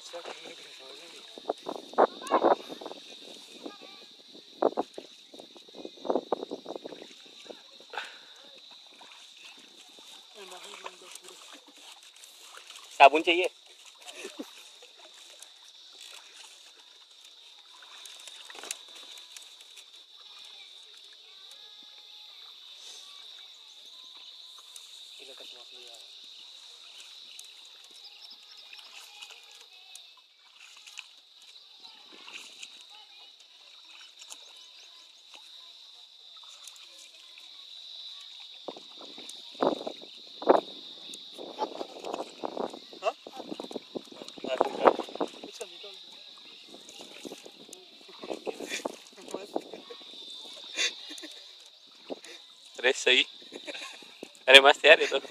साबुन चाहिए? अरे सही, अरे मस्त यार ये तो।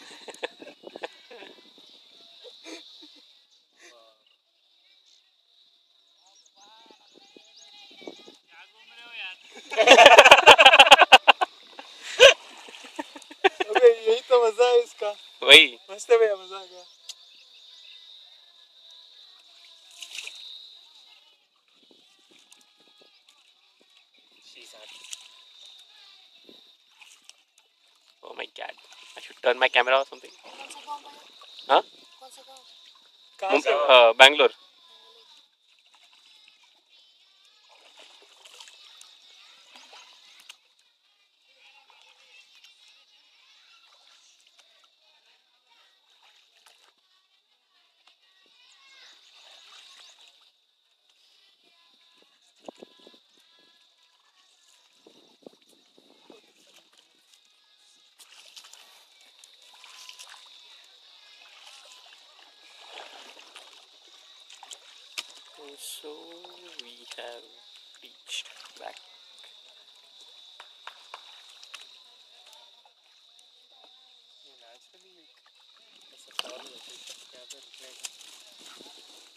अबे यही तो मजा है इसका। वही मस्त है भैया, मजा आ गया। Oh my god, I should turn my camera or something. हाँ? कहाँ से? Bangalore. So we have reached back. Naturally ऐसा फॉल होता है यहाँ पे रुकने का।